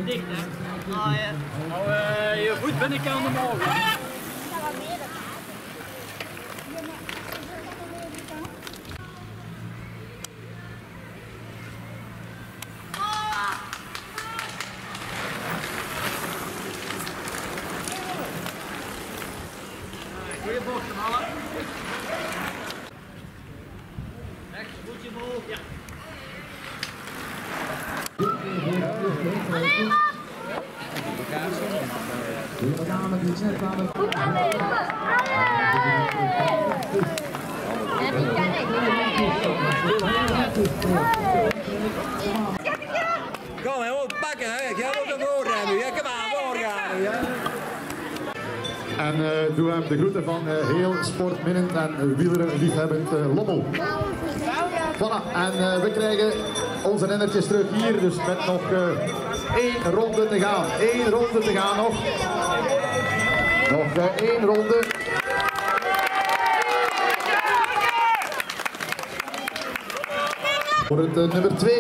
even dicht, hè? Ah, ja. Nou, je voet binnenkant omhoog. Goeie bocht, mannen. Rechts, voetje omhoog, ja. Kom, hij moet pakken, hè? Jij moet ervoor rijden. Ja, kom aan, doorgaan. Ja. En doen we hem de groeten van heel sportminnend en wielerliefhebbend Lommel. Voilà, en we krijgen onze rennertjes terug hier, dus met nog 1 ronde te gaan. 1 ronde te gaan nog. Nog 1 ronde. Voor het nummer 2.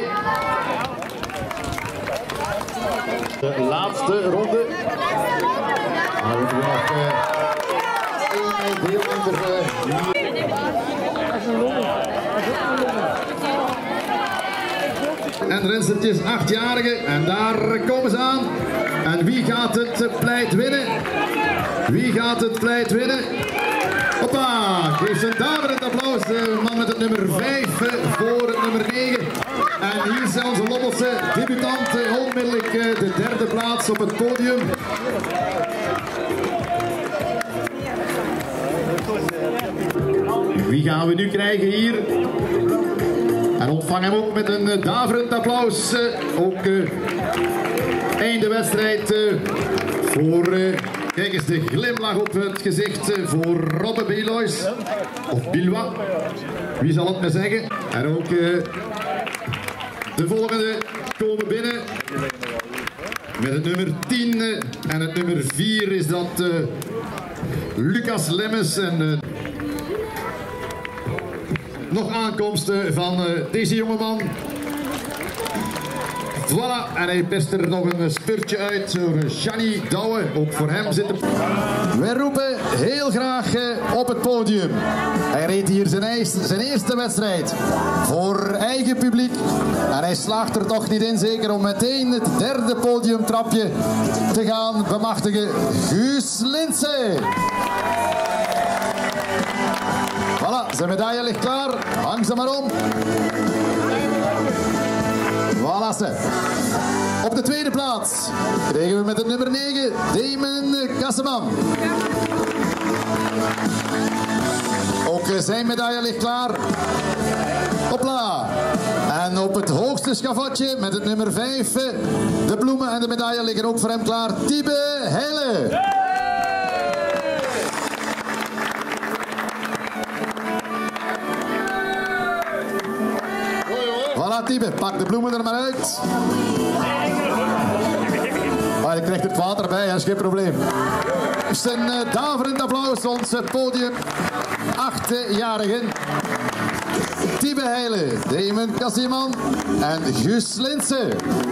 De laatste ronde. Nou, we hebben nog 1 deelnemer en renstertjes 8-jarigen. En daar komen ze aan. En wie gaat het pleit winnen? Wie gaat het pleit winnen? Hoppa! Geef ze een daverend applaus. De man met het nummer 5 voor het nummer 9. En hier zijn onze Lommelse debutant. Onmiddellijk de 3e plaats op het podium. Wie gaan we nu krijgen hier? En ontvang hem ook met een daverend applaus. Ook einde wedstrijd voor... Kijk eens de glimlach op het gezicht voor Robbe Bilois. Of Bilois. Wie zal het me zeggen? En ook de volgende komen binnen. Met het nummer 10 en het nummer 4 is dat Lucas Lemmens. En nog aankomsten van deze jongeman. Voilà, en hij pest er nog een spurtje uit door Gianni Douwe. Ook voor hem zit er... Wij roepen heel graag op het podium. Hij reed hier zijn eerste wedstrijd voor eigen publiek. En hij slaagt er toch niet in, zeker om meteen het 3e podiumtrapje te gaan bemachtigen. Guus Linse. Voilà, zijn medaille ligt klaar. Hang ze maar om. Voilà ze. Op de 2e plaats kregen we met het nummer 9 Damon Kasseman. Ook zijn medaille ligt klaar. Hopla. En op het hoogste schavotje met het nummer 5 de bloemen en de medaille liggen ook voor hem klaar. Tibe Heile. Voilà, Tibe, pak de bloemen er maar uit. Maar je krijgt het water bij, dat is geen probleem. Dus een daverend applaus, ons podium 8-jarigen. Tibe Heile, Damon Kasseman en Guus Linse.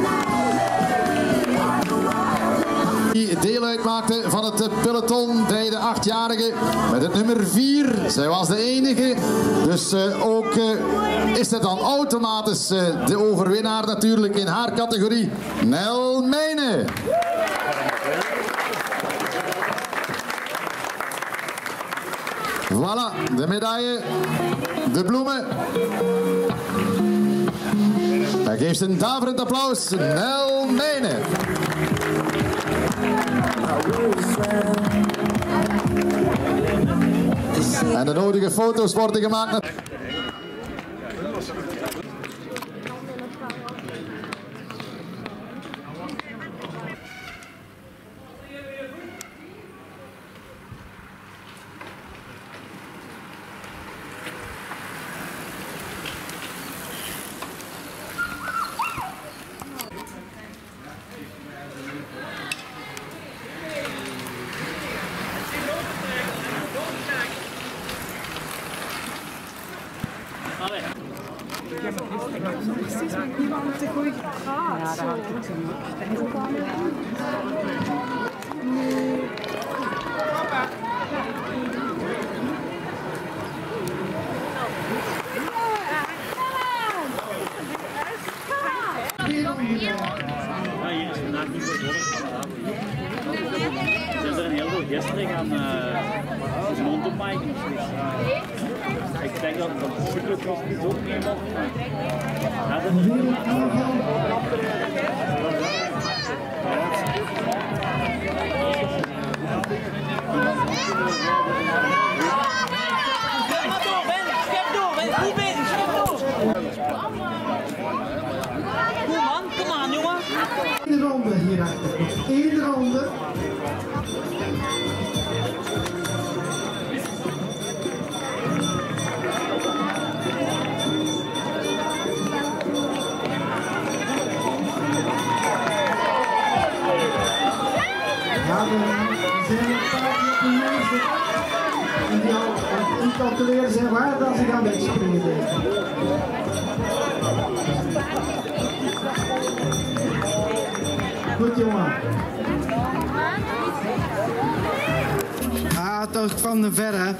Die deel uitmaakte van het peloton bij de 8-jarigen met het nummer 4. Zij was de enige, dus ook is het dan automatisch de overwinnaar natuurlijk in haar categorie. Nel Mijne. Voilà, de medaille, de bloemen. Hij geeft een daverend applaus, Nel Mijne. En de nodige foto's worden gemaakt. Ik heb precies met iemand te goed gepraat. Ja, dat had ik ook zo. Hier is vandaag niet zo door. Er zijn er heel veel gisteren gaan mountainbiken. Ik denk dat het cyclocross ook mee mag. Eén ronde hierachter. Eén ronde. Ja, we zijn een paar keer mensen die al incalculeren zijn waar dat ze gaan wegspringen. Goed jongen. Ah, toch van de verre.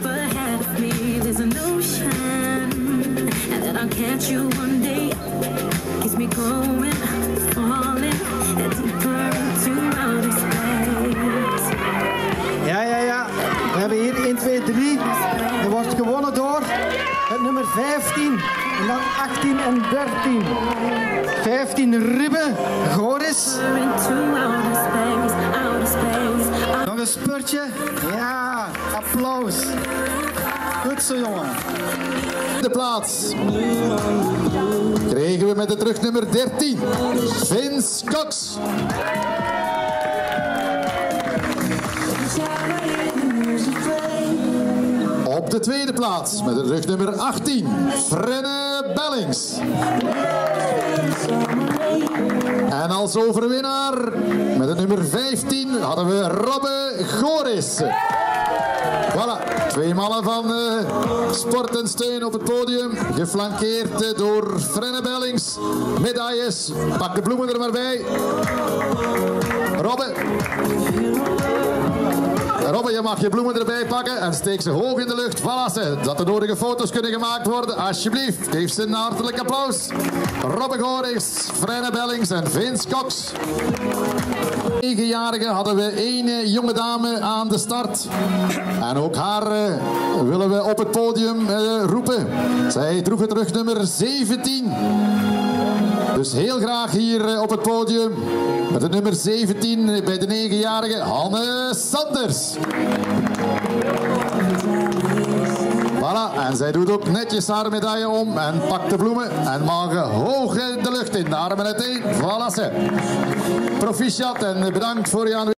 Ja. We hebben hier 1, 2, 3. Er wordt gewonnen door het nummer 15. En dan 18 en 13. 15 Ribbe Goris. Nog een spurtje. Ja, applaus. Goed zo, jongen. De plaats kregen we met de rugnummer 13, Vince Cox. Op de tweede plaats met de rugnummer 18, Frenne Bellings. En als overwinnaar met de nummer 15 hadden we Robbe Goris. Voilà, twee mannen van Sport en Steun op het podium, geflankeerd door Frenne Bellings. Medailles, pak de bloemen er maar bij. Robbe, je mag je bloemen erbij pakken en steek ze hoog in de lucht. Voilà, dat de nodige foto's kunnen gemaakt worden. Alsjeblieft, geef ze een hartelijk applaus. Robbe Goris, Frenne Bellings en Vince Cox. 9-jarige hadden we 1 jonge dame aan de start. En ook haar willen we op het podium roepen. Zij droeg het rugnummer 17. Dus heel graag hier op het podium met het nummer 17 bij de 9-jarige Hanne Sanders. Voilà, en zij doet ook netjes haar medaille om en pakt de bloemen en mag hoog in de lucht in. De armen uiteen. Voilà, ze. Proficiat en bedankt voor je aanwezigheid.